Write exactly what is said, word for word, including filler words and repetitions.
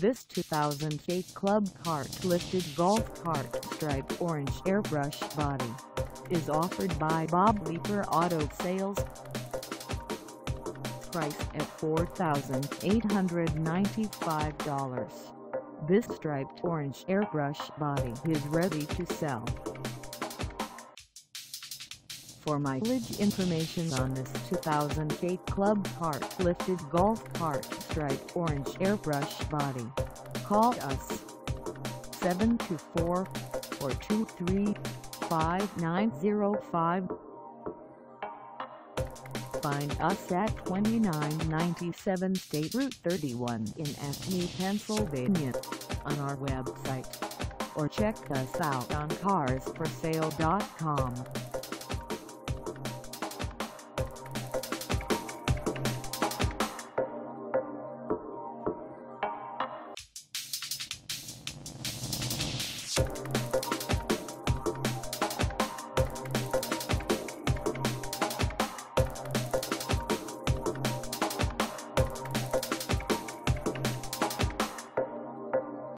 This two thousand eight Club Cart lifted golf cart striped orange airbrush body is offered by Bob Leeper Auto Sales. Price at four thousand eight hundred ninety-five dollars. This striped orange airbrush body is ready to sell. For mileage information on this two thousand eight Club Cart lifted golf cart striped orange airbrush body, call us seven two four, four two three, five nine zero five. Find us at twenty-nine ninety-seven State Route thirty-one in Acme, Pennsylvania, on our website, or check us out on cars for sale dot com.